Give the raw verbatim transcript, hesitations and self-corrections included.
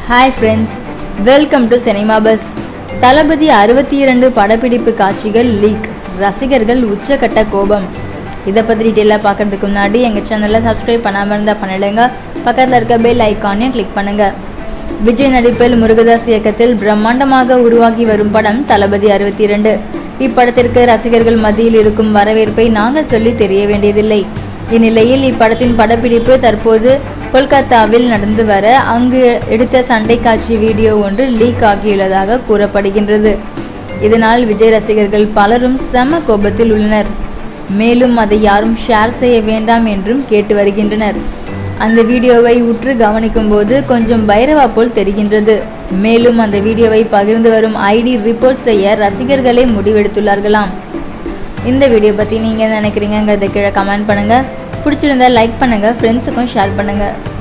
Hi friends, welcome to Cinema Bus. தளபதி அறுபத்தி இரண்டு படப்பிடிப்பு காட்சிகள் லீக், ரசிகர்கள் உச்சக்கட்ட கோபம். இத பத்தி டீடைலா பார்க்கிறதுக்கு முன்னாடி எங்க சேனலை சப்ஸ்கிரைப் பண்ணாம இருந்தா பண்ணிடுங்க. பக்கத்துல இருக்க பெல் ஐகானையும் கிளிக் பண்ணுங்க. விஜய் நடிப்பில் முருகதாஸ் இயக்கத்தில் பிரம்மாண்டமாக உருவாகி வரும் படம் தளபதி அறுபத்தி இரண்டு. இப்படத்திற்கு ரசிகர்கள் மத்தியில் இருக்கும் வரவேற்பை நாங்கள் சொல்லி தெரிய வேண்டியதில்லை. இந்நிலையில் இப்படத்தின் படப்பிடிப்பு தற்போது கொல்கத்தாவில் நடந்து வர அங்கு எடுத்த சண்டை காட்சி வீடியோ ஒன்று லீக் ஆகியுள்ளதாக கூறப்படுகின்றது. இதனால் விஜய் ரசிகர்கள் பலரும் செம கோபத்தில் உள்ளனர். மேலும் அதை யாரும் ஷேர் செய்ய வேண்டாம் என்றும் கேட்டு வருகின்றனர். அந்த வீடியோவை உற்று கவனிக்கும் போது கொஞ்சம் பைரவா போல் தெரிகின்றது. மேலும் அந்த வீடியோவை பகிர்ந்து வரும் ஐடி ரிப்போர்ட் செய்ய ரசிகர்களே முடிவெடுத்துள்ளார்களாம். இந்த வீடியோ பத்தி நீங்க என்ன நினைக்கிறீங்கங்கறத கீழே கமெண்ட் பண்ணுங்க. பிடிச்சிருந்தா லைக் பண்ணுங்க, ஃப்ரெண்ட்ஸுக்கும் ஷேர் பண்ணுங்க.